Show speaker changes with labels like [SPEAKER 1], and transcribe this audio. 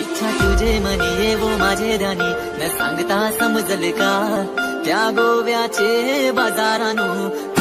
[SPEAKER 1] इच्छा तुझे मनी ये वो माझे ध्यानी न सांगता समजले का त्या गोव्याचे बाजारानो